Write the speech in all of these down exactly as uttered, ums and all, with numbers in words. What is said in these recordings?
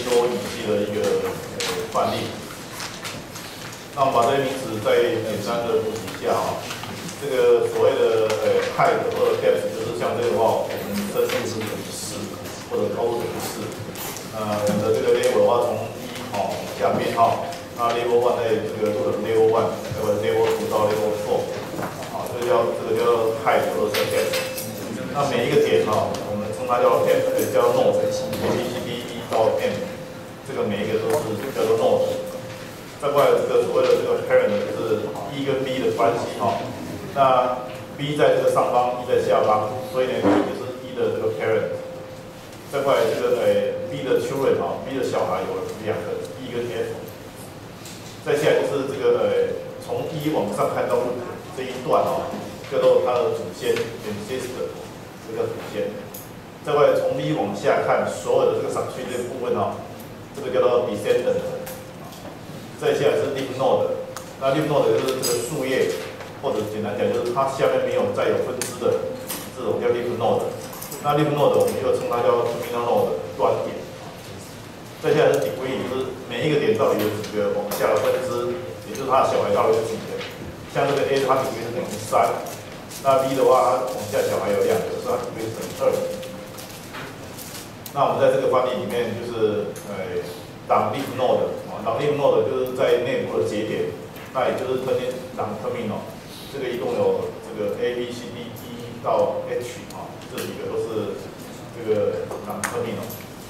多语系的一个呃范例。那我们把这些名词再简单的复习一下啊。这个所谓的呃 height 或者 depth， 就是像这个的话，我们深度是等于四，或者高度等于四。呃，我们的这个 level 的话，从一哦往下编号，那 level one 在这个或者 level one， 那么 level two 到 level four， 啊，这个叫这个叫 height 或者是 depth。那每一个点哈，我们称它叫 depth， 也叫 node，A B C D E 到 N， 这个每一个都是叫做 node。再过来这个所谓的这个 parent 就是 E 跟 B 的关系哈，那 B 在这个上方 ，E 在下方，所以呢 B 就是 E 的这个 parent。再过来这个呃 B 的 children 哈 ，B 的小孩有两个 E 跟 F。再下来就是这个呃从 E 往上看到这一段哦，叫做它的祖先 ancestor， 这个祖先。再过来从 B 往下看所有的这个上去这个部分哦，这个叫做 descendant。再下来是 leaf node， 那 leaf node 就是这个树叶，或者简单讲就是它下面没有再有分支的，这种叫 leaf node。那 leaf node 我们又称它叫 terminal node 端点。再下来是 degree， 就是每一个点到底有几个往下的分支，也就是它的小孩到底有几个。像这个 A 它 degree 是等于三，那 B 的话它往下小孩有两个，所以它 degree 是等于二。那我们在这个范例里面就是呃当 leaf node。当 leaf node 就是在内部的节点，那也就是当 terminal， 这个一共有这个 A B C D E 到 H 啊，这几个都是这个当 terminal。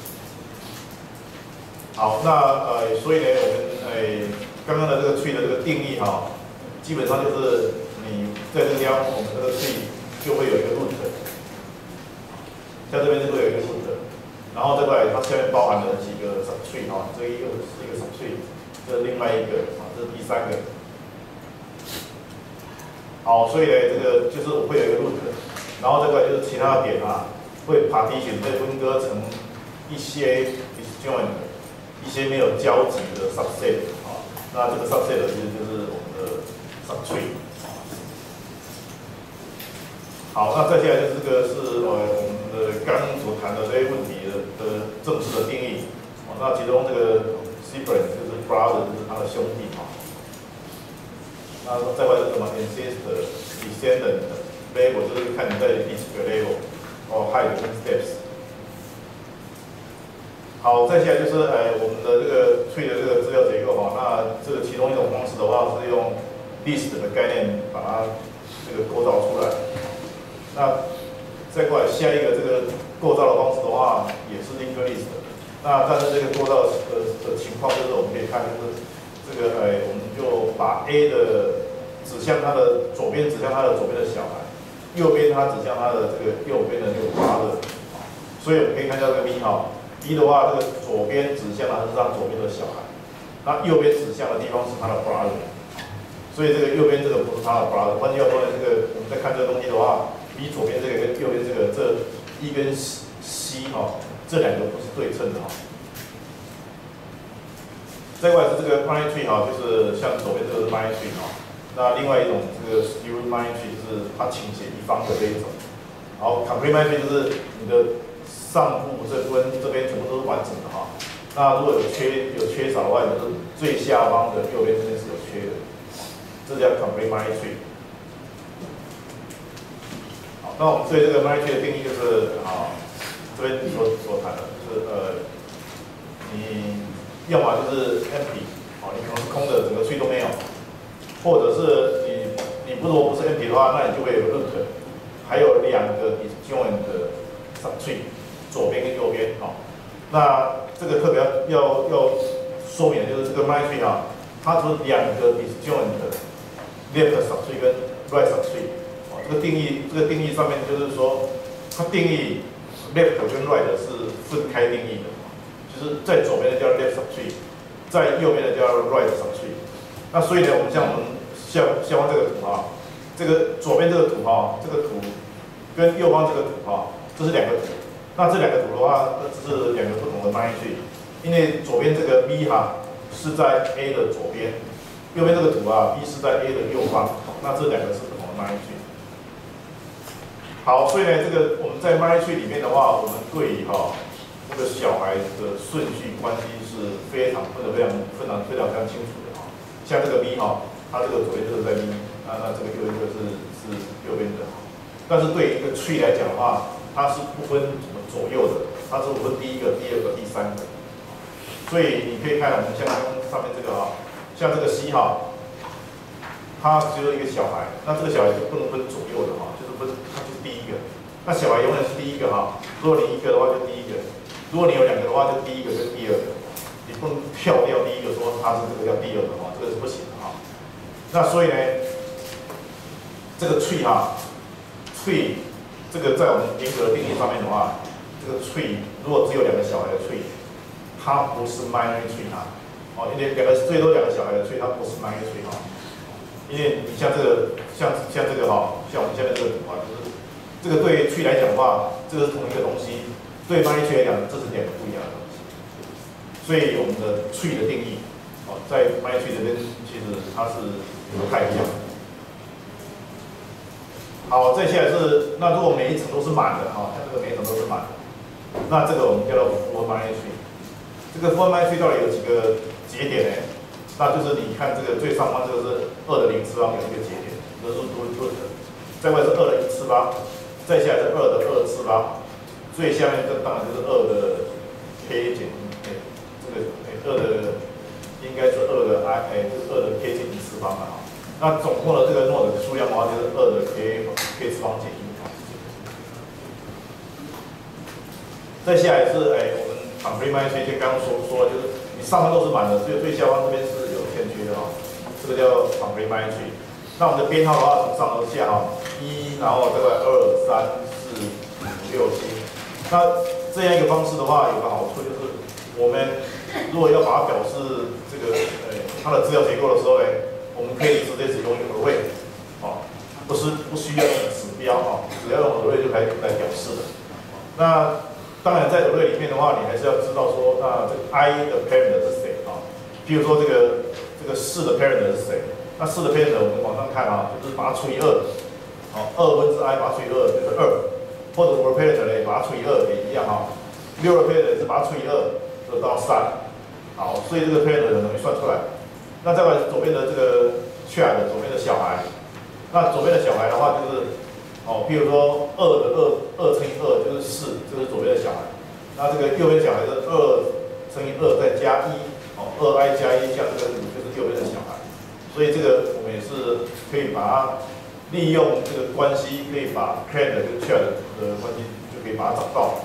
好，那呃，所以呢，我们呃刚刚的这个 tree 的这个定义哈，基本上就是你在这个地方，我们这个 tree 就会有一个 root， 像这边就会有一个 root。然后再过来，它下面包含了几个 subtree 哈，这一个是一个 subtree， 这另外一个啊，这是第三个。好，所以呢，这个就是我会有一个 root， 然后再过来就是其他的点啊，会 partition 被分割成一些 disjoint， 一些没有交集的 subset 啊，那这个 subset 其实就是我们的 subtree。好，那再下来就是这个是呃我们的刚刚所谈的这些问题的的正式的定义。哦，那其中这个 sibling 就是 brother 就是他的兄弟哈。那再过来是什么 ancestor descendant level 就是看你在第几个 level， 哦 height 跟 steps。好，再下来就是呃我们的这个 tree 的这个资料结构哈。那这个其中一种方式的话是用 list 的概念把它这个构造出来。那再过来下一个这个构造的方式的话，也是 linked list。那但是这个构造的的情况就是我们可以看，就是这个呃，我们就把 A 的指向它的左边，指向它的左边的小孩，右边它指向它的这个右边的右八的。所以我们可以看到这个 B 哈 ，B 的话，这个左边指向的是它左边的小孩，那右边指向的地方是它的 brother。所以这个右边这个不是它的 brother。换句话说呢，这个我们在看这个东西的话。比左边这个跟右边这个，这一跟 C 哈，这两个不是对称的哈。再过来是这个 binary tree 哈，就是像左边这个是 binary tree 哈，那另外一种这个 skew binary tree 就是它倾斜一方的这一种。好 complete binary tree 就是你的上部这边这边全部都是完整的哈。那如果有缺有缺少的话，就是最下方的右边这边是有缺的，这叫 complete binary tree。那我们对这个 binary tree 的定义就是啊，这边所所谈的，就是呃，你要么就是 empty， 哦，你可能是空的，整个 tree 都没有，或者是你你不如果不是 empty 的话，那你就会有 root， 还有两个 disjoint 的 subtree， 左边跟右边哦。那这个特别要要说明的就是这个 binary tree 啊，它就是两个 disjoint 的 left subtree 跟 right subtree。这个定义，这个定义上面就是说，它定义 left 跟 right 是分开定义的，就是在左边的叫 left subtree， 在右边的叫 right subtree。那所以呢，我们像我们下下方这个图啊，这个左边这个图哈，这个图跟右方这个图哈，这是两个图。那这两个图的话，这是两个不同的 binary tree， 因为左边这个 B 哈是在 A 的左边，右边这个图啊 B 是在 A 的右方，那这两个是不同的 binary tree。好，所以呢，这个我们在 binary tree 里面的话，我们对于哈，我这个小孩的顺序关系是非常分得非常非常非常非常清楚的哈。像这个 V 哈，它这个左边就是在 V， 那那这个右边就是是右边的。但是对于一个 tree 来讲的话，它是不分什么左右的，它是分第一个、第二个、第三个。所以你可以看我们像上面这个哈，像这个 C 哈，它只有一个小孩，那这个小孩就不能分左右的哈，就是分它就是第一个。那小孩永远是第一个哈，如果你一个的话就第一个，如果你有两个的话就第一个跟第二个，你不能跳掉第一个说它是这个叫第二个哈，这个是不行的哈。那所以呢，这个 tree 哈 ，tree 这个在我们严格的定义上面的话，这个 tree 如果只有两个小孩的 tree， 它不是 binary tree 哈，哦，因为两个最多两个小孩的 tree 它不是 binary tree 哈，因为你像这个像像这个哈，像我们下面这个图啊，就是。这个对 tree 来讲的话，这个是同一个东西；对 binary tree 来讲，这是两个不一样的东西。所以我们的 tree 的定义，哦，在 binary tree 这边其实它是不太一样的。好，再下来是，那如果每一层都是满的，哈，像这个每一层都是满的，那这个我们叫做 full binary tree。这个 full binary tree 到底有几个节点呢？那就是你看这个最上方这个是二的零次方有一个节点，这是 root root， 再过来是二的一次方。再下来是二的二次方，最下面这当然就是二的 k 减，哎，这个哎二的应该是二的 i， 哎，就是二的 k 减一次方了哈。那总共的这个 node 的数量的话，就是二的 k k 次方减一。再下来是哎，我们 complete binary tree 就刚刚说说了，就是你上方都是满的，只有最下方这边是有欠缺的哈，这个叫 complete binary tree。那我们的编号的话，从上到下哈。一，然后这个二、三、四、五、六、七。那这样一个方式的话，有个好处就是，我们如果要把它表示这个呃它的资料结构的时候呢，我们可以直接使用 array， 哦，不是不需要用指标哦，只要用 array 就可以来表示的。那当然在 array 里面的话，你还是要知道说，那这个 i 的 parent 是谁啊？譬如说这个这个四的 parent 是谁？那四的 parent 我们往上看啊，就是把它除以二。好，二分之 i 把它除以二就是二，或者五的 parent 呢把它除以二也一样哈。六的 parent 是把它除以二就到三。好，所以这个 parent 很容易算出来。那再来左边的这个 child 左边的小孩，那左边的小孩的话就是，哦，譬如说二的二二乘以二就是四，这是左边的小孩。那这个右边小孩是二乘以二再加一，哦，二 i 加一，像这个五就是右边的小孩。所以这个我们也是可以把它。利用这个关系，可以把 parent 跟 child 的关系就可以把它找到。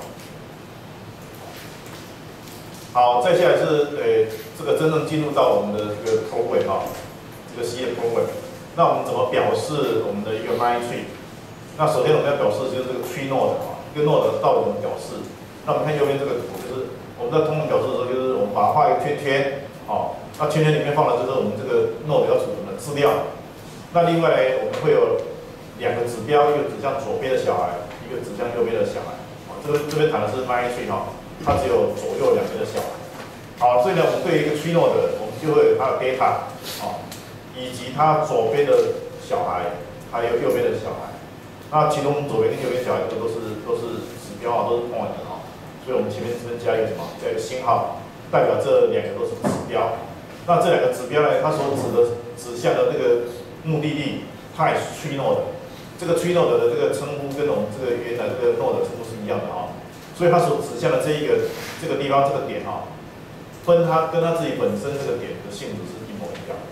好，再下来是呃这个真正进入到我们的这个 program 哈，这个 C 的 program。那我们怎么表示我们的一个 binary tree？ 那首先我们要表示就是这个 tree node 哈，一个 node 到底怎么表示？那我们看右边这个图，就是我们在通常表示的时候，就是我们把它画一个圈圈，哦，那圈圈里面放的就是我们这个 node 要储存的资料。那另外呢，我们会有两个指标，一个指向左边的小孩，一个指向右边的小孩。哦，这个这边谈的是 binary tree 哈，它只有左右两边的小孩。好，所以呢，我们对于一个 tree node， 我们就会有它的 data， 哦，以及它左边的小孩，还有右边的小孩。那其中左边跟右边小孩这个都是都是指标啊，都是 point 的哈。所以我们前面这边加一个什么？加一个星号，代表这两个都是指标。那这两个指标呢，它所指的指向的这个目的地，它也是 tree node， 这个 tree node 的这个称呼跟我们这个原来这个 node 的称呼是一样的哈，所以它所指向的这一个这个地方这个点哈，分它跟它自己本身这个点的性质是一模一样的。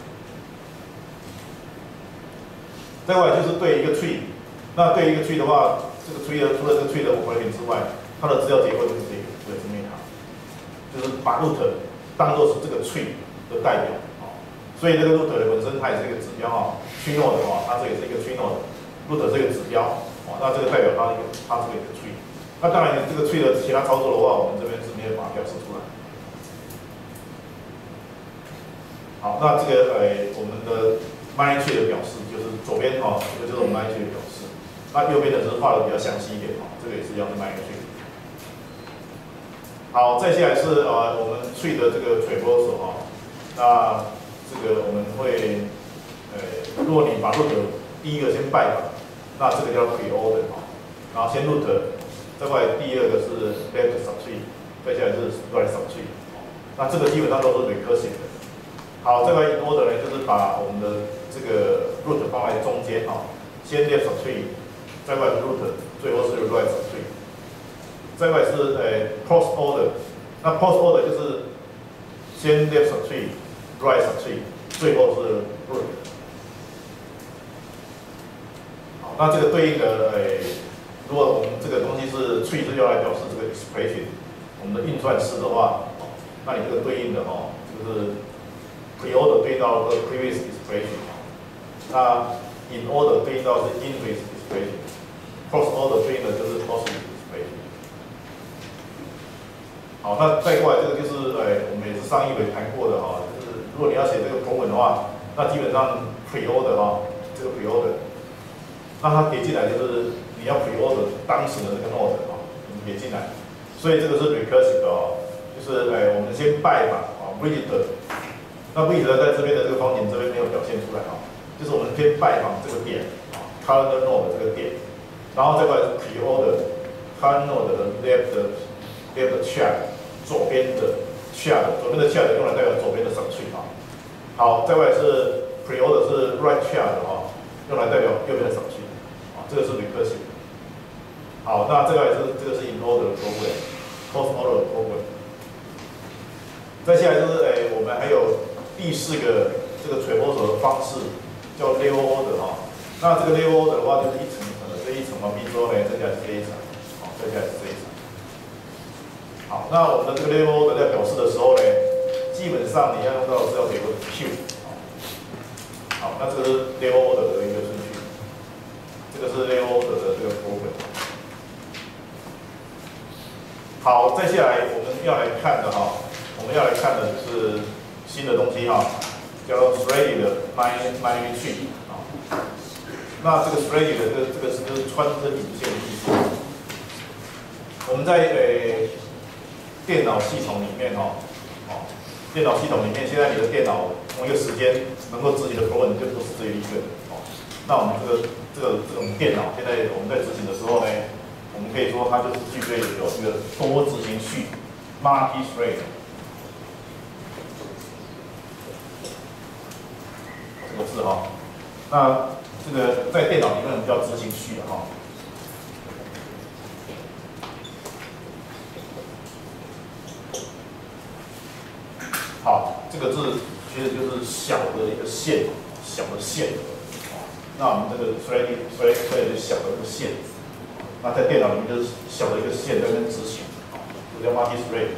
再过来就是对一个 tree， 那对一个 tree 的话，这个 tree 的除了这个 tree 的 operating 之外，它的资料结构就是这个 root mean 就是把 root 当作是这个 tree 的代表。所以这个 root 的本身它也是一个指标哈 ，tree node 的话，它这也是一个 tree node，root 是一个指标，哦，那这个代表它一个它是一个 tree。那当然这个 tree 的其他操作的话，我们这边是没有把它表示出来。好，那这个呃我们的 binary tree 的表示就是左边哈，这个就是我们 binary tree 的表示，那右边的是画的比较详细一点哈，这个也是一样的 binary tree。好，再下来是呃我们 tree 的这个 traversal 哈，那这个我们会，呃，如果你把 root 第一个先拜访，那这个叫 preorder 哈，然后先 root，再过来第二个是 left subtree，再那这个基本上都是 recursive 的。好，这个 in order 呢，就是把我们的这个 root 放在中间啊，先 left subtree， 再过来是 root， 最后是 right subtree， 再过来是呃 post order， 那 post order 就是先 left subtree，right subtree， 最后是 root。好，那这个对应的诶，如果我们这个东西是 tree 是用来表示这个 expression， 我们的运算式的话，那你这个对应的哦，就是 pre-order 对应到这个 previous expression， 那 in order 对应到是 inverse expression，post order 对应的就是 positive expression。好，那再过来这个就是诶，我们也是上一回谈过的哈，就是如果你要写这个 program 的话，那基本上 pre-order 哈，这个 pre-order， 那它给进来就是你要 pre-order 当时的这个 node 啊，你给进来，所以这个是 recursive 的哦，就是诶，我们先拜访啊 read， 那 read 在这边的这个方形这边没有表现出来啊，就是我们先拜访这个点啊 current node 这个点，然后再过来是 pre-order current node 的 left left child 左边的 child， 左边的 child 用来代表左边的 subtree 啊。好，再过来是 pre-order 是 right child 啊，用来代表右边的 subtree 啊，这个是 recursive。好，那这个是这个是 in order 的 program，post order 的 program。再下来就是诶，我们还有第四个这个 traversal 的方式叫 level order 哈。那这个 level order 的话就是一层一层的，这一层完毕之后呢，再下来是这一层，好，再下来是这一层。好，那我们的这个 level order 在表示的时候呢，基本上你要用到的是要给个 Q。好，那这个是 level order 的一个顺序，这个是 level order 的这个 program。好，再下来我们要来看的哈，我们要来看的就是新的东西哈，叫做 threaded binary tree 啊。那这个 threaded 的这个这个是就是穿针引线的意思。我们在诶电脑系统里面哈，哦，电脑系统里面，现在你的电脑同一个时间能够执行的 program 就不是只有一个哦。那我们这个这个这种电脑，现在我们在执行的时候呢，我们可以说它就是具备有这个多执行序 multi-thread 这个字哈。那这个在电脑里面我们叫执行序哈。好，这个字其实就是小的一个线，小的线。那我们这个 thread thread thread 就是小的一个线。那在电脑里面就是小的一个线在那边执行，这叫 multi-thread。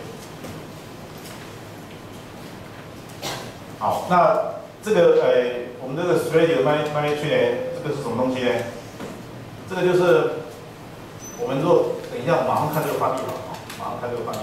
好，那这个呃，我们这个 thread 的 binary tree 呢，这个是什么东西呢？这个就是我们如果等一下马上看这个范例吧，马上看这个范例。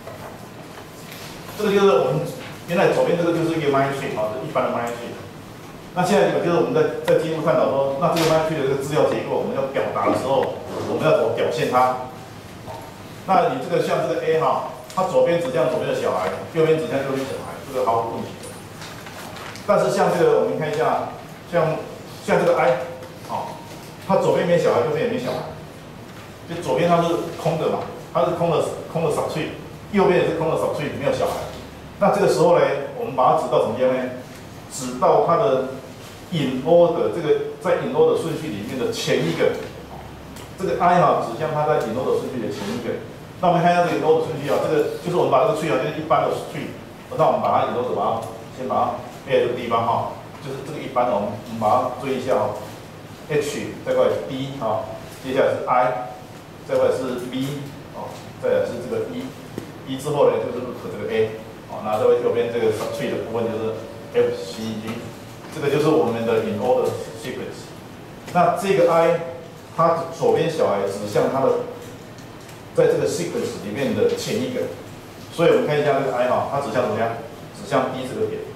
这个就是我们原来左边这个就是一个 binary tree 啊，是一般的 binary tree。那现在就是我们在在进一步探讨说，那这个 binary tree 的这个资料结构，我们要表达的时候，我们要怎么表现它？那你这个像这个 A 哈，它左边指向左边的小孩，右边指向右边小孩，这个毫无问题的。但是像这个，我们看一下，像像这个 I， 哦，它左边没小孩，右边也没小孩，就左边它是空的嘛，它是空的空的subtree，右边也是空的subtree，没有小孩。那这个时候呢，我们把它指到什么地方呢？指到它的 in order 这个在 in order 顺序里面的前一个，这个 I 哈指向它在 in order 顺序的前一个。那我们看一下这个 in order 顺序啊，这个就是我们把这个 tree 啊，就是一般的 tree， 那我们把它 in order 把它先把它列在这个地方哈，就是这个一般的，我们我们把它追一下哦 ，H 再过来 D 啊，接下来是 I， 再过来是 B 哦，再来是这个 E，E 之后呢就是 root 这个 A， 哦，那这位右边这个 subtree 的部分就是 F C G， 这个就是我们的 in order sequence。那这个 I， 它左边小孩指向它的，在这个 sequence 里面的前一个，所以我们看一下这个 I 哈，它指向怎么样？指向 D 这个点。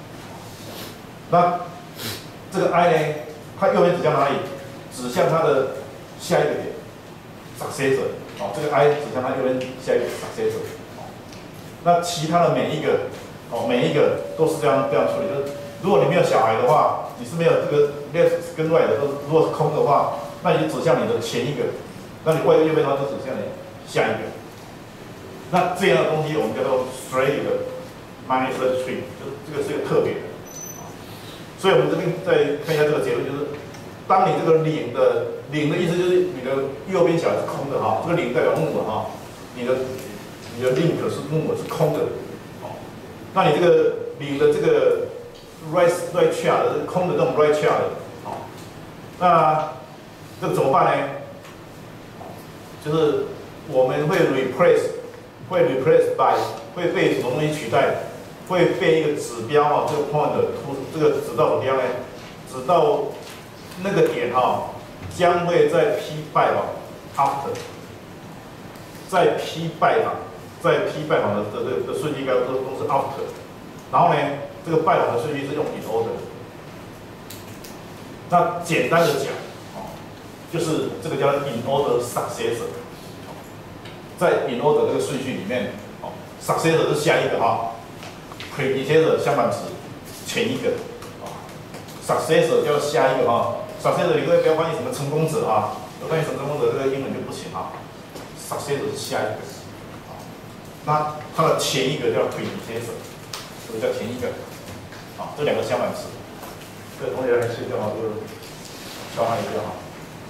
那这个 I 呢，它右边指向哪里？指向它的下一个点 ，successor。哦，这个 I 指向它右边下一个 successor。哦，那其他的每一个，哦，每一个都是这样这样处理。就是如果你没有小孩的话，你是没有这个 left 跟 right 的，都如果是空的话，那你就指向你的前一个，那你外右边的话就指向你下一个。那这样的东西我们叫做 threaded minus thirty-three， 就这个是一个特别的。所以我们这边再看一下这个结论，就是当你这个零的零的意思就是你的右边小是空的哈，这个零代表木嘛哈，你的你的 link 是木是空的，哦，那你这个零的这个 right right child 是空的这种 right child， 好，那这个怎么办呢？就是我们会 replace 会 replace by 会被什么东西取代？会被一个指标哈，这个 point 这个指到指标呢，指到那个点哈，将会在 P 拜访 after， 在 P 拜访，在 P 拜访的的这个的顺序应该都都是 after， 然后呢，这个拜访的顺序是用 in order。那简单的讲，哦，就是这个叫 in order successor， 在 in order 这个顺序里面，哦 ，successor 是下一个哈。predecessor 相反词，前一个啊 ，successor 叫下一个哈 ，successor 你各位不要翻译什么成功者啊，要翻译成功者这个英文就不行啊 ，successor 是下一个，啊，那它的前一个叫 predecessor， 这个叫前一个，啊，这两个相反词，这个同学来睡觉啊，就教他一个哈。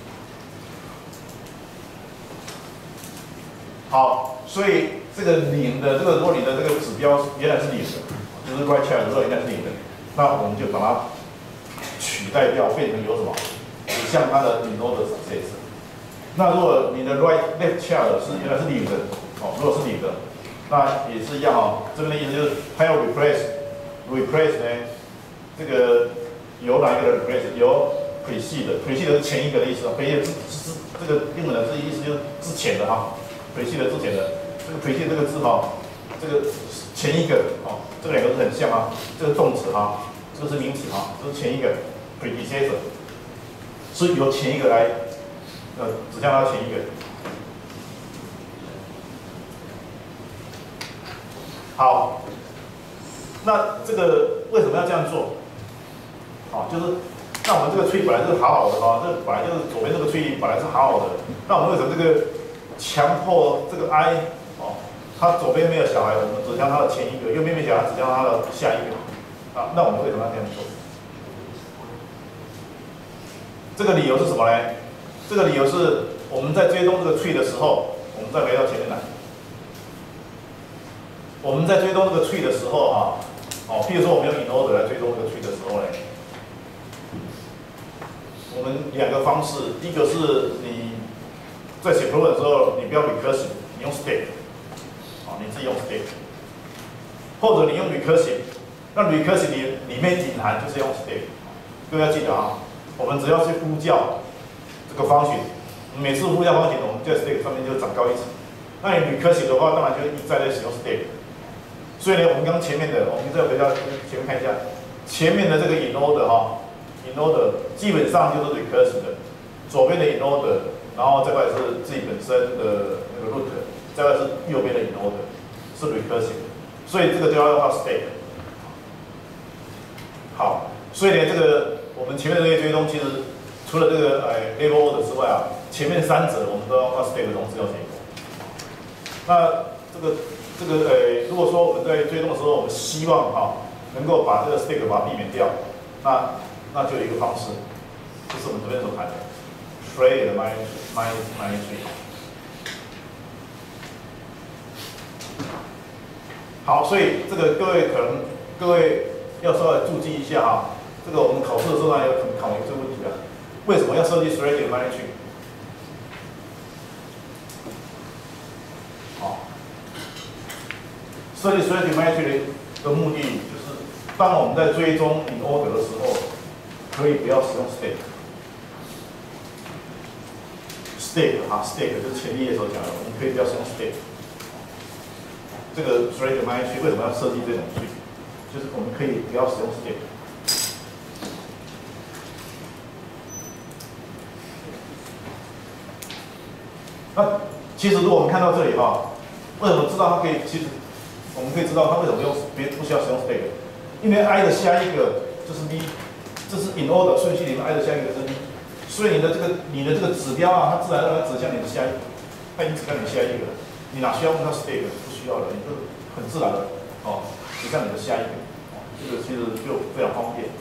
好，所以这个零的这个，如果你的这个指标原来是零的，就是 right child 如果原来是零的，那我们就把它取代掉，变成有什么？像它的 in order successor。那如果你的 right left child 是原来是零的，哦，如果是零的，那也是一样哦。这边的意思就是它要 replace，replace 呢，这个由哪一个的 replace？ 由 precede，precede 是前一个的意思啊 ，precede 是是这个英文的这意思就是之前的哈。precede 之前的这个 precede 这个字哈，这个前一个哦，这两个是很像啊。这个动词哈，这个是名词哈，这是前一个 predecessor， 是由前一个来呃指向它前一个。好，那这个为什么要这样做？好，就是那我们这个 tree 本来就是好好的哈，这本来就是左边这个 tree 本来是好好的，那我们为什么这个？强迫这个 I 哦，它左边没有小孩，我们指向它的前一个；右边没有小孩，指向它的下一个。啊，那我们为什么要这样做？这个理由是什么呢？这个理由是我们在追踪这个 tree 的时候，我们再回到前面来。我们在追踪这个 tree 的时候啊，哦，譬如说我们用 in order 来追踪这个 tree 的时候呢，我们两个方式，一个是你。在写 program 的时候，你不要 recursive， 你用 stake， 啊，你自己用 stake， 或者你用 recursive， 那 recursive 里里面隐含就是用 stake， 各位要记得啊，我们只要去呼叫这个function，每次呼叫function，我们在 stake 上面就长高一层。那你 recursive 的话，当然就一再的使用 stake。所以呢，我们刚前面的，我们再回到前面看一下，前面的这个 in order 哈 ，in order 基本上就是 recursive 的，左边的 in order。然后再过来是自己本身的那个 root， 再过来是右边的 in order， 是 recursive， 所以这个就要用到 stake。好，所以呢，这个我们前面的这些追踪，其实除了这个呃 label order 之外啊，前面三者我们都要用到 stake 这种资料结构。那这个这个呃，如果说我们在追踪的时候，我们希望哈、啊、能够把这个 stake 把它避免掉，那那就有一个方式，就是我们昨天所谈的。Trade minus minus minus three。好，所以这个各位可能各位要稍微注记一下哈，这个我们考试的时候呢有可能考虑这个问题啊，为什么要设计 threaded minus three？ 好，设计 threaded minus three 的目的就是，当我们在追踪 in order 的时候，可以不要使用 stake。stake 啊 ，stake 就是前一页所讲的，我们可以不要使用 stake。这个 threaded minus three 为什么要设计这种 tree？ 就是我们可以不要使用 stake。那其实如果我们看到这里哈，为什么知道它可以？其实我们可以知道它为什么用别不需要使用 stake， 因为 i 的下一个就是 v， 这是 in order 顺序里面 i 的下一个是 v。所以你的这个你的这个指标啊，它自然而然指向你的下一个，它已经指向你下一个，你哪需要用它 stake？ 不需要了，你就很自然的，哦， 哦，指向你的下一个，哦，这个其实就非常方便。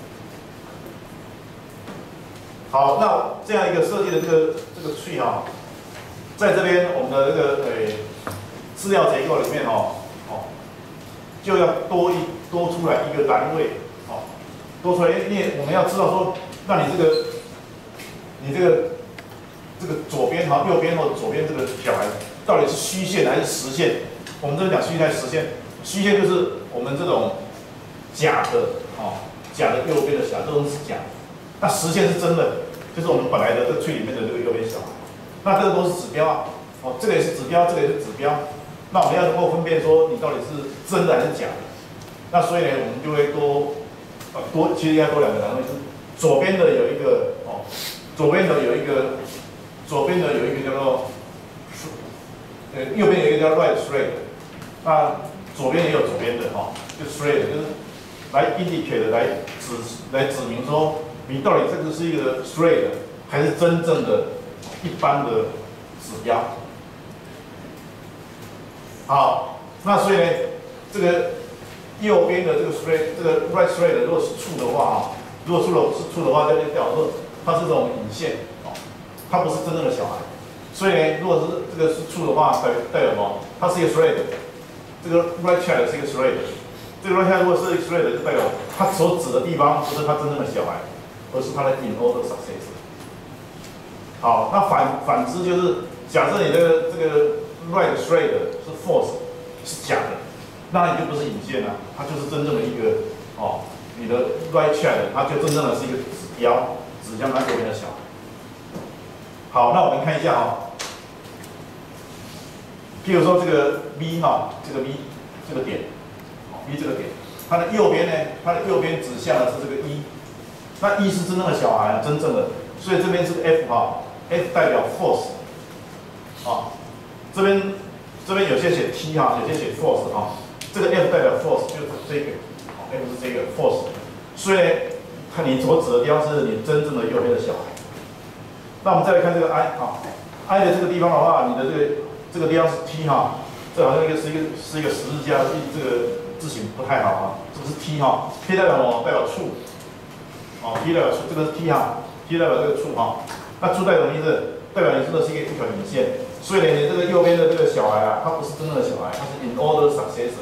好，那这样一个设计的这个这个 tree 哈，在这边我们的这个诶资料结构里面哦，哦，就要多一多出来一个栏位，哦，多出来，因为我们要知道说，那你这个你这个这个左边哈，右边或者左边这个小孩到底是虚线还是实线？我们这边讲虚线还是实线？虚线就是我们这种假的哦，假的右边的小孩，这种是假的。那实线是真的，就是我们本来的这个 tree 里面的这个右边小孩。那这个都是指标啊，哦，这个也是指标，这个也是指标。那我们要能够分辨说你到底是真的还是假的。那所以呢，我们就会多呃多，其实应该多两个栏位，就是左边的有一个哦，左边的有一个，左边的有一个叫做，呃，右边有一个叫 right thread， 那左边也有左边的哈、哦，就 thread 就是来 indicate 来指来指明说你到底这个是一个 thread 还是真正的一般的指标。好，那所以呢，这个右边的这个 thread， 这个 right thread 如果是 true 的话啊，如果 true 的是 true 的话，就表示它是这种引线哦，它不是真正的小孩。所以呢，如果是这个是 true 的话，代代表什么？它是一个 thread， 这个 right child 是一个 thread， 这个 right child 如果是一个 thread， 就代表它所指的地方不是它真正的小孩，而是它的 in order successor。好，那反反之就是，假设你这个这个 right thread 是 false， 是假的，那你就不是引线了，它就是真正的一个哦，你的 right child 它就真正的是一个指标，指向它右边的小孩。好，那我们看一下哈、哦，譬如说这个 V 哈，这个 V 这个点，哦 V 这个点，它的右边呢，它的右边指向的是这个一，那一是真正的小孩，真正的，所以这边是个 F 哈。F 代表 false， 啊，这边这边有些写 T 哈，有些写 false 哈，这个 F 代表 false 就是这个，哦 F 是这个 false， 所以呢，看你所指的地方是你真正的右边的小孩。那我们再来看这个 I 啊 ，I 的这个地方的话，你的这个这个地方是 T 哈，这好像一个是一个是一个十字架，这个字形不太好啊，这个是 T 哈 ，T 代表什么？代表 true， 哦 ，T 代表 true， 这个是 T 哈 ，T 代表这个 true 哈。那true代表什么意思？代表你真的是一个一条引线，所以呢，你这个右边的这个小孩啊，他不是真正的小孩，他是 in order successor。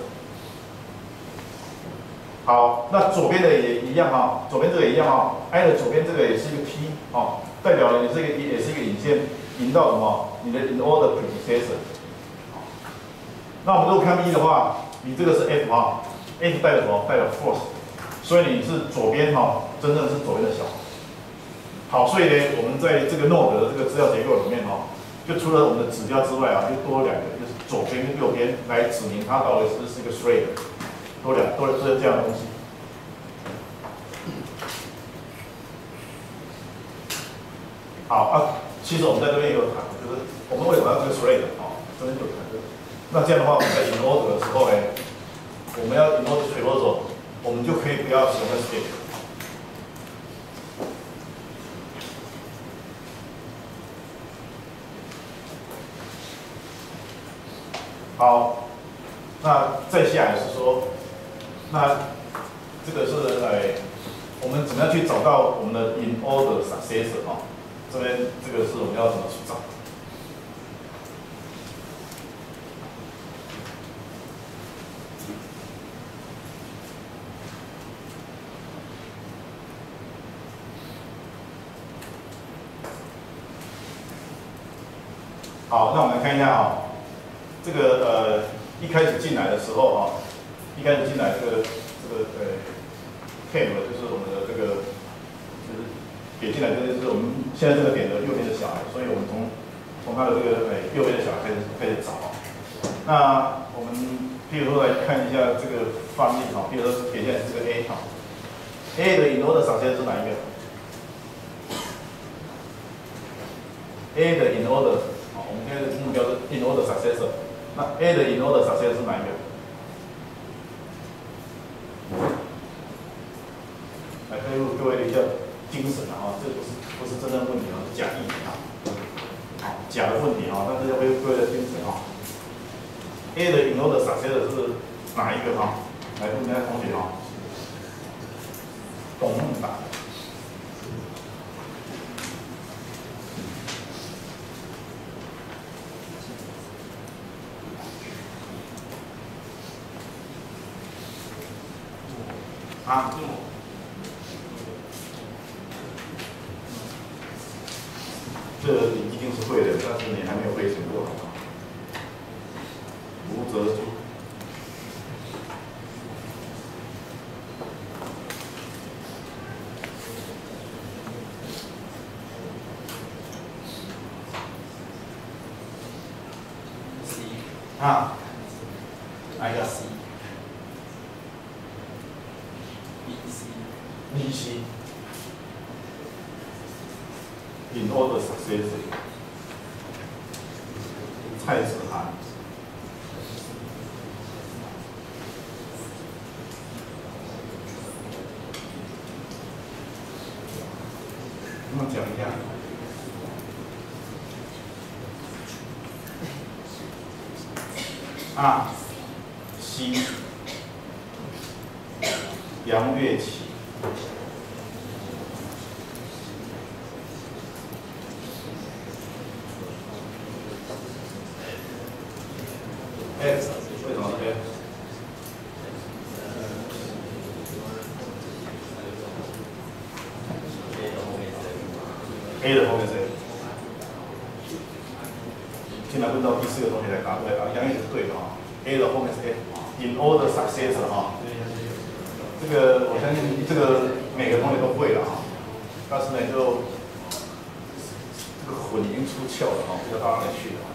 好，那左边的也一样哈，左边这个也一样哈 ，I 的左边这个也是一个 T 哦，代表你这个也是一个引线，引到什么？你的 in order predecessor。那我们如果看 B 的话，你这个是 F 哈 ，F 代表什么？代表 false， 所以你是左边哈，真正是左边的小孩。好，所以呢，我们在这个 node 的这个资料结构里面哈，就除了我们的指标之外啊，就多两个，就是左边跟右边来指明它到底是不是一个 thread， 多两多这这样的东西。好啊，其实我们在这边也有谈，就是我们为什么要这个 thread 啊？这边就谈这个。那这样的话，我们在 in order 的时候呢，我们要 in order 水或者我们就可以不要使用 escape。好，那再下来是说，那这个是呃，我们怎么样去找到我们的 in order successor 啊？这边这个是我们要怎么去找？好，那我们看一下啊。这个呃，一开始进来的时候啊，一开始进来这个这个呃 ，cam 就是我们的这个，就是点进来，这就是我们现在这个点的右边的小孩，所以我们从从他的这个呃右边的小孩开始开始找。那我们譬如说来看一下这个范例哈，譬如说点进来是这个 A 哈 ，A 的 in order successor是哪一个 ？A 的 in order， 好，我们现在的目标是 in order successor。那 A 的 in order successor是哪一个？来，各位各位的一下精神啊，这不是不是真正问题啊，是假议题啊，好，假的问题啊，但是要各位各位的精神啊。A 的 in order successor是哪一个哈？ 来问一下同学啊，懂那么大？啊？这个你一定是会的，但是你还没有背成过。无则住。啊？哪一个 C？ B C。In order succession。蔡子涵。那么讲一下。啊 ，C， 杨岳琪。F， 为什么是 F？ A 的后面是 F。现在问到第四个同学来答对啊，杨也是对的啊。A 的后面是 F。In order successor 啊，这个我相信这个每个同学都会了啊，但是呢就这个混已经出窍了啊，不知道到哪里去了。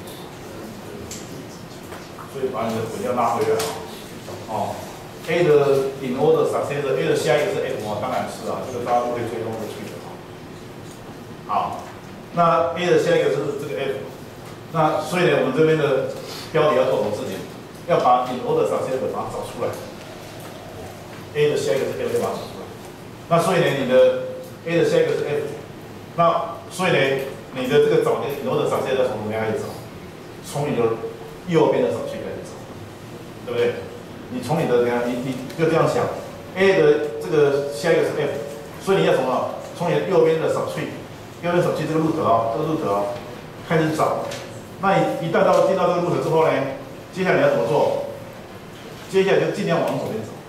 所以把你的混要拉回来啊。哦 ，A 的 in order successor，A 的下一个是 F 啊，当然是啊，这个大家都会追踪过去的啊。好，那 A 的下一个是这个 F， 那所以呢，我们这边的标题要做什么事情？要把 in order successor 把它找出来。A 的下一个是 F， 要把它找出来。那所以呢，你的 A 的下一个是 F， 那所以呢，你的这个找的 in order successor 从哪里开始找？从你的右边的手去开始找，对不对？你从你的怎样，你你就这样想 ，A 的这个下一个是 F， 所以你要从哪？从你的右边的手去，右边手去这个 root 啊，这个 root 啊，开始找。那一一旦到进到这个 root 之后呢，接下来你要怎么做？接下来就尽量往左边走，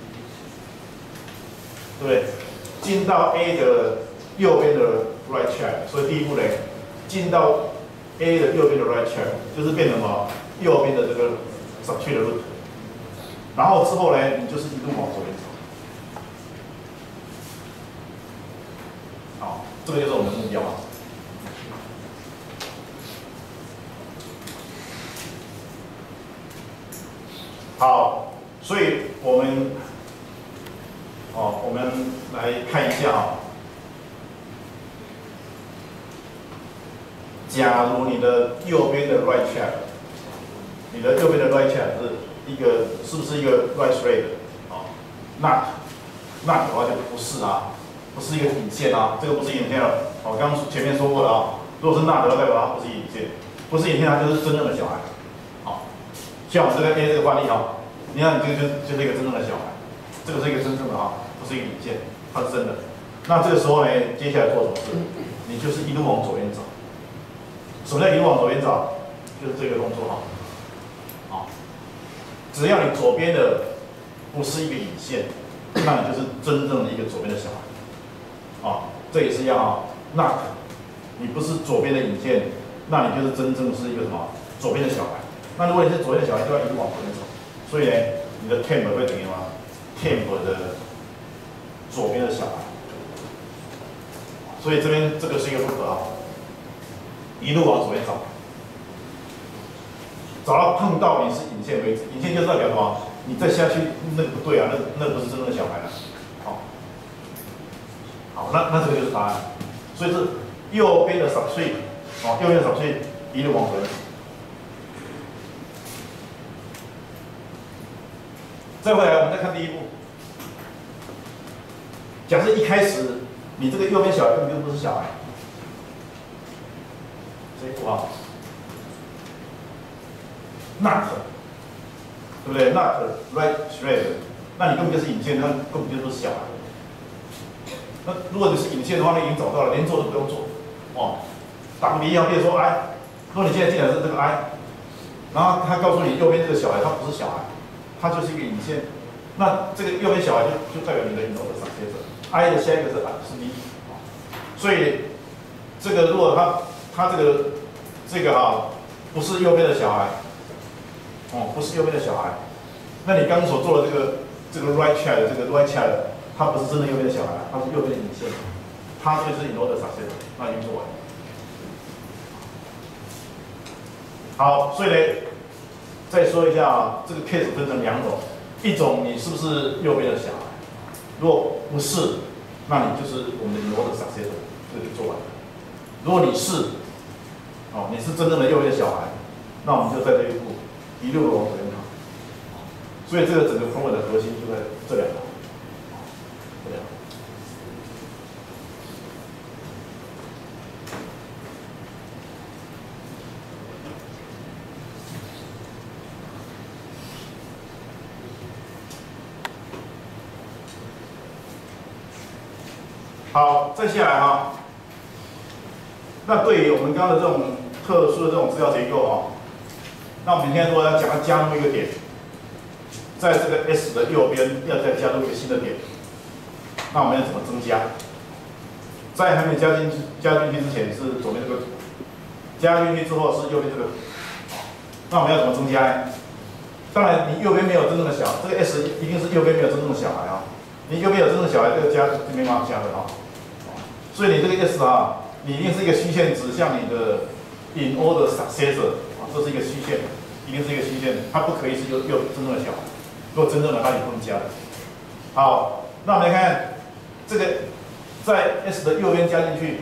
对不对？进到 A 的右边的 right child， 所以第一步呢，进到 A 的右边的 right child， 就是变成什么？右边的这个扫去的 root， 然后之后呢，你就是一路往左边走。好，这个就是我们的目标啊。好，所以我们，哦，我们来看一下啊。假如你的右边的 right child， 你的右边的 right child 是一个是不是一个 right thread 啊 ？not not 的话就不是啊，不是一个引线啊，这个不是引线了。我刚刚前面说过了啊，如果是 not 的话，代表它不是引线，不是引线，它就是真正的小孩。好，像我这个 A 这个范例啊，你看你这个就就是一个真正的小孩，这个是一个真正的啊，不是一个引线，它是真的。那这个时候呢，接下来做什么事？你就是一路往左边走。什么叫一路往左边走？就是这个动作哈。好，只要你左边的不是一个引线，那你就是真正的一个左边的小孩。啊，这也是一样啊。那你不是左边的引线，那你就是真正是一个什么左边的小孩。那如果你是左边的小孩，就要一路往左边走。所以呢，你的 temp 会等于什么 ？temp 的左边的小孩。所以这边这个是一个不可啊。一路往左边找，找到碰到你是引线为止。引线就代表什么？你再下去那个不对啊，那那不是真正的小孩了。好，好，那那这个就是答案。所以是右边的扫碎，哦，右边的扫碎一路往左边走。再回来，我们再看第一步。假设一开始你这个右边小孩根本就不是小孩。这一啊 ，not， 对不对 ？not right thread， 那你根本就是引线，那根本就不是小孩。那如果你是引线的话，你已经找到了，连做都不用做，哦，打个比方，比如说 I， 如果你现在进来是这个 I， 然后他告诉你右边这个小孩他不是小孩，他就是一个引线，那这个右边小孩就就代表你的引导的上接者 ，I 的下一个是 是 V， 所以这个如果他他这个这个哈、啊、不是右边的小孩，哦，不是右边的小孩，那你刚刚所做的这个这个 right child 这个 right child， 它不是真的右边的小孩，它是右边的引线，它就是引导的上接者，那已经做完了。好，所以呢，再说一下啊，这个 case 分成两种，一种你是不是右边的小孩，如果不是，那你就是我们的 involved successor， 这个就做完了。如果你是，哦，你是真正的右边小孩，那我们就在这一步一路往左边跑。所以这个整个 forward 的核心就在这两个，这两个。好，再下来哈，那对于我们刚刚的这种特殊的这种资料结构啊，那我们现在如果要讲要加入一个点，在这个 S 的右边要再加入一个新的点，那我们要怎么增加？在还没加进去加进去之前是左边这个，加进去之后是右边这个，那我们要怎么增加呢？当然，你右边没有真正的小，这个 S 一定是右边没有真正的小孩啊。你右边有真正的小孩，这个加就没办法加的啊。所以你这个 S 啊，你一定是一个虚线指向你的 in order successor 啊，这是一个虚线，一定是一个虚线，它不可以是右右真正的小孩。如果真正的，那你不能加的。好，那我们来看这个在 S 的右边加进去。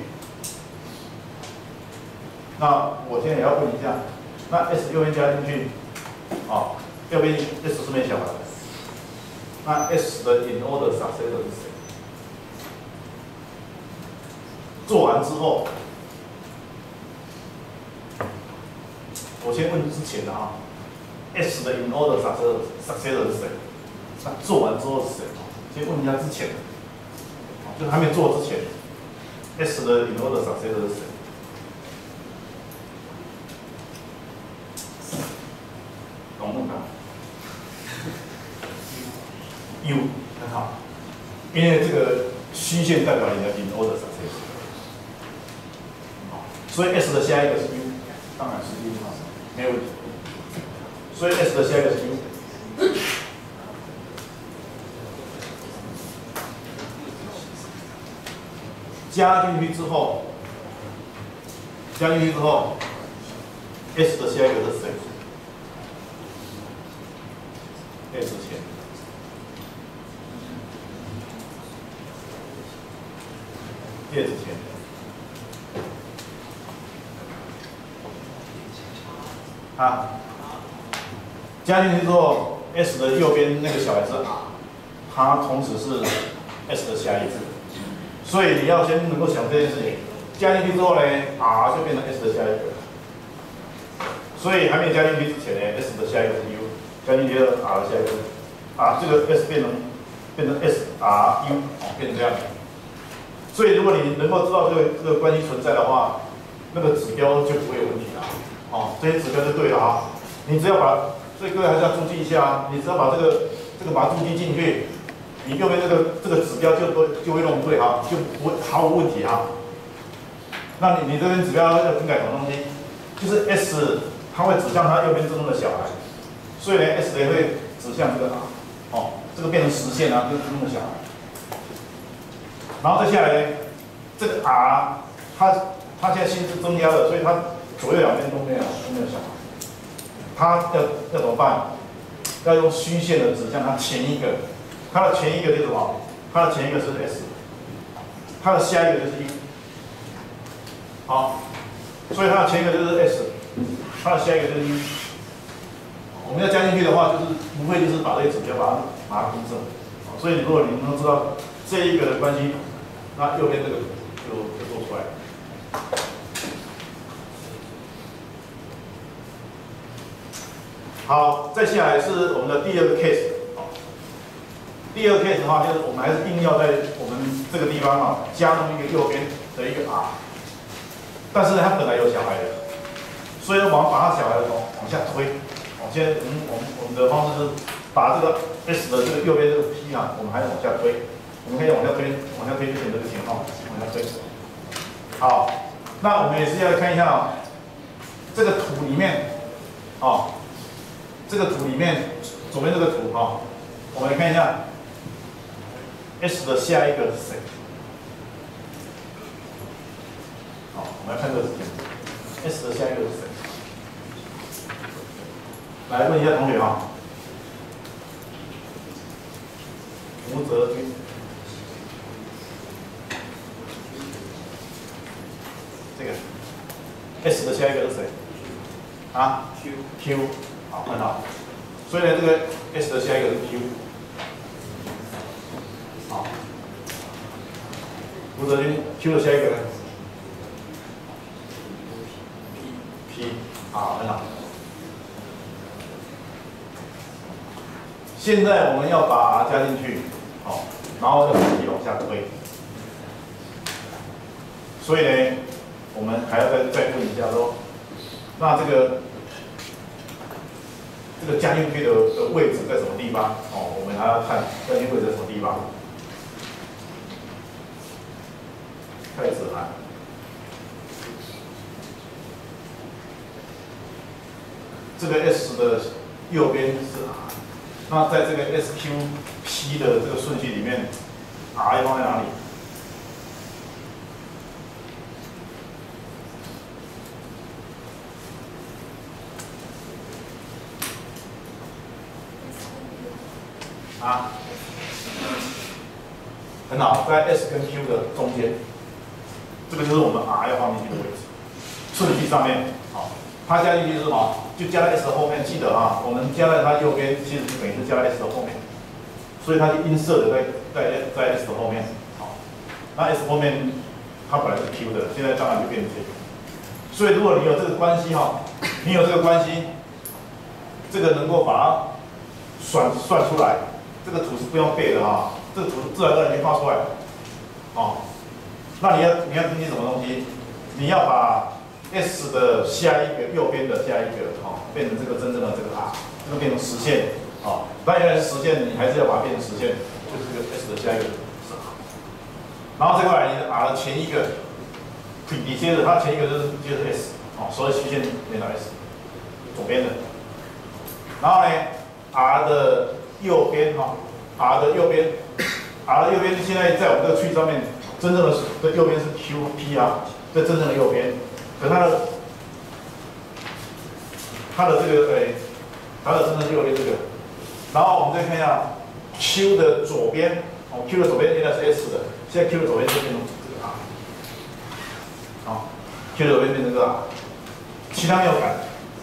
那我现在也要问一下，那 S 右边加进去，啊，右边 S 是没小孩的。那 S 的 in order successor 是谁？做完之后，我先问之前的啊 ，S 的 in order successor successor 是谁？那做完之后是谁？先问一下之前的，就还没做之前 ，S 的 in order successor 是谁？懂不懂？ U 很好，因为这个虚线代表你的 in order successor， 所以 S 的下一个是 U， 当然是 U 嘛，没有问题。所以 S 的下一个是 U， 加进去之后，加进去之后 ，S 的下一个是谁 ？S 前。 叶子前，啊，加进去之后 ，S 的右边那个小孩是 R， 它同时是 S 的下一字，所以你要先能够想这件事情。加进去之后呢 ，R 就变成 S 的下一个，所以还没加进去之前呢 ，S 的下一个是 U， 加进去了 R 的下一个，啊，这个 S 变成变成 S R U， 哦，变成这样。 所以，如果你能够知道这个这个关系存在的话，那个指标就不会有问题了。哦，这些指标就对了啊。你只要把，所以各位还是要注记一下啊。你只要把这个这个把它注记进去，你右边这个这个指标就都就会弄对哈，就不会毫无问题哈。那你你这边指标要更改什么东西？就是 S 它会指向它右边真正的小孩，所以呢 S 也会指向这个 R， 哦，这个变成实线啊，就是真正的小孩。 然后再下来呢，这个 R， 它它现在心是增加了，所以它左右两边都没有都没有小孩，它要要怎么办？要用虚线的指向它前一个，它的前一个就是什么？它的前一个是 S， 它的下一个就是 U， 好，所以它的前一个就是 S， 它的下一个就是 U。我们要加进去的话，就是无非就是把这个指标把它把它公正，所以如果你能够知道这一个的关系。 那右边这个就就做出来。好，再下来是我们的第二个 case 啊。 第二 case 的话，就是我们还是硬要在我们这个地方啊加入一个右边的一个 r， 但是呢，它本来有小孩的，所以我们把它小孩的往往下推。哦，现在我们我们我们的方式是把这个 s 的这个右边这个 p 啊，我们还是往下推，我们可以往下推，往下推就成这个形状，往下推。好，那我们也是要看一下啊，这个图里面，哦，这个图里面左边这个图哈，我们来看一下。S 的下一个是谁？好，我们来看这个题。S 的下一个是谁？来问一下同学哈。吴泽军。这个 S 的下一个是谁？啊 ？Q。Q。好，很好。所以呢，这个 S 的下一个是 Q。好，吴泽军 Q 的下一个呢 ？P P 好，很好。现在我们要把 R 加进去，好，然后再自己往下推。所以呢，我们还要再再问一下说，那这个这个加进去的的位置在什么地方？哦，我们还要看加进去位置在什么地方。太子涵，这个 S 的右边是 R， 那在这个 S Q P 的这个顺序里面 ，R 要放在哪里？啊，很好，在 S 跟 Q 的中间。这个就是我们 R 要放进去的位置，顺序上面，好，它加进去是什么？就加在 S 的后面。记得啊，我们加在它右边，其实就等于是加在 S 的后面，所以它就映射的在在在 S 的后面，好，那 S 后面它本来是 Q 的，现在当然就变成这个。所以如果你有这个关系哈，你有这个关系，这个能够把它算算出来，这个图是不用背的哈，这个图自然而然就画出来，哦。那你要你要拼什么东西？你要把 S 的下一个右边的下一个哦，变成这个真正的这个 R， 这个变成实线哦。那原来是实线，你还是要把它变成实线，就是这个 S 的下一个是 R。然后再过来，你的 R 的前一个，你接着它前一个就是就是 S 哦，所有虚线连到 S， 左边的。然后呢 ，R 的右边哈 ，R 的右边 ，R 的右边现在在我们这个区域上面。真正的的右边是 Q P 啊，在真正的右边，可它的它的这个诶，它的真正右边这个，然后我们再看一下 Q 的左边，哦 ，Q 的左边原来是 S 的，现在 Q 的左边就变成这个 R， 好 ，Q 的左边变成这个 R， 其他没有改，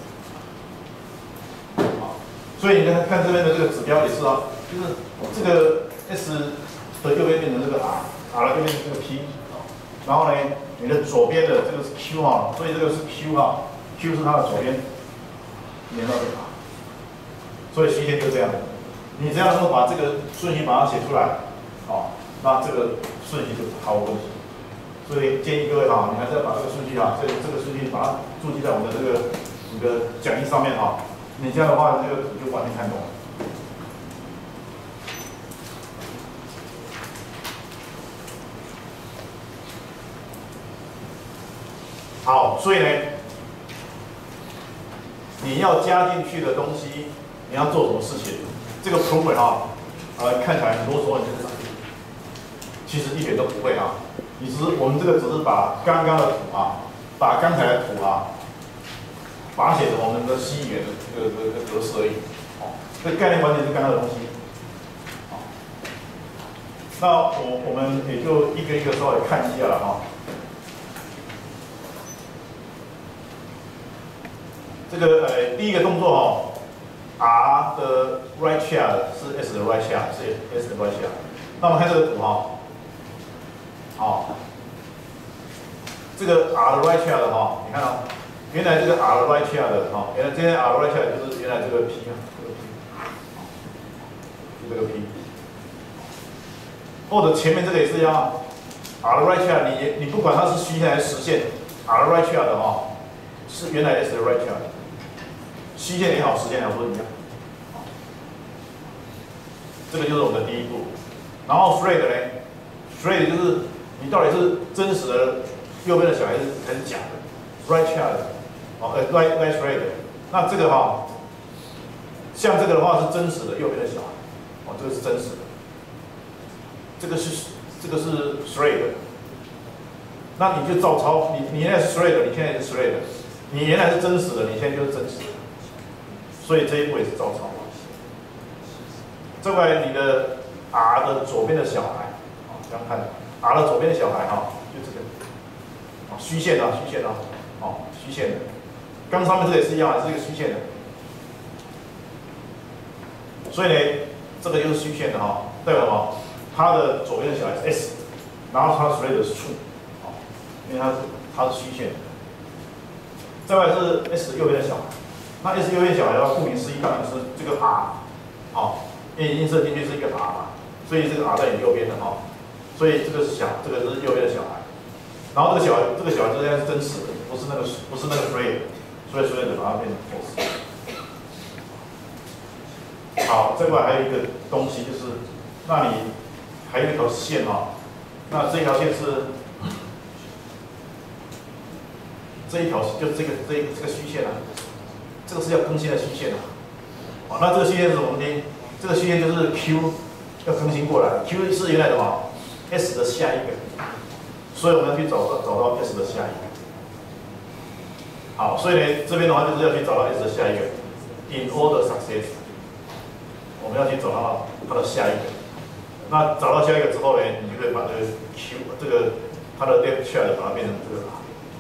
好，所以你看看这边的这个指标也是啊，就是这个 S 的右边变成这个 R。R 的右边是这个 P， 然后呢，你的左边的这个是 Q 啊，所以这个是 Q 啊 ，Q 是它的左边连到这个 R， 所以虚线就这样。你这样说把这个顺序把它写出来，哦，那这个顺序就毫无问题。所以建议各位哈，你还是要把这个顺序啊，这这个顺序把它注记在我们的这个你的讲义上面哈。你这样的话，这个图就完全看懂了。好，所以呢，你要加进去的东西，你要做什么事情？这个 program 啊，呃，看起来很多时候你就是傻逼，其实一点都不会啊。你只是我们这个只是把刚刚的图啊，把刚才的图啊，把它写成我们的 C 语言的这个这个格式而已。哦，这概念完全是刚刚的东西。好，那我我们也就一个一个稍微看一下了哈。这个呃，第一个动作哦 ，R 的 right child 是 S 的 right child， 是 S 的 right child。那我们看这个图哈，好，这个 R 的 right child 哈，你看哦，原来这个 R 的 right child 哈，原来这些 R 的 right child 就是原来这个 P 啊，这个 P， 就这个 P。 或者前面这个也是一样 ，r 的 right child 你你不管它是虚线还是实线 ，r 的 right child 的哈，是原来 s 的 right child， 虚线也好，实线也好都一样。这个就是我们的第一步。然后 thread 呢 ，thread 就是你到底是真实的右边的小孩是还是假的 ，right child， 哦，呃 right right thread， 那这个哈，像这个的话是真实的右边的小孩，哦，这个是真实的，这个是这个是 thread， 那你就照抄，你你原来是 thread， 你现在是 thread， 你原来是真实的，你现在就是真实的，所以这一步也是照抄。这过来你的 R 的左边的小孩，啊，这样看 ，R 的左边的小孩哈，就这个，啊，虚线啊，虚线啊，哦，虚线的，刚上面这个也是一样，是一个虚线的，所以呢，这个就是虚线的哈，代表什么？它的左边的小孩是 S， 然后它的 thread 是 true， 啊，因为它是它是虚线的。再来是 S 的右边的小孩，那 S 右边小孩的话，顾名思义，当然是这个 R， 啊。因为映射进去是一个 R 嘛，所以这个 R 在你右边的哈，所以这个是小，这个是右边的小孩，然后这个小孩，这个小孩这边是真实的，不是那个不是那个 thread， 所以 thread 把它变成 false。好，这块还有一个东西就是，那你还有一条线哈，那这条线是这一条就是这个这个这个虚线啊，这个是要更新的虚线啊。好，那这个虚线是什么东西？这个虚线就是 Q 要更新过来 ，Q 是原来的嘛 S 的下一个，所以我们要去找到找到 S 的下一个。好，所以呢这边的话就是要去找到 S 的下一个 ，in order success， 我们要去找到它的下一个。那找到下一个之后呢，你就可以把这个 Q 这个它的 depth child 把它变成这个 R。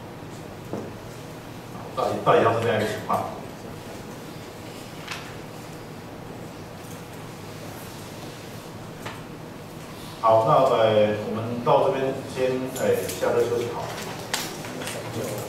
大体大体上是这样一个情况。好，那呃，我们到这边先呃下课休息好。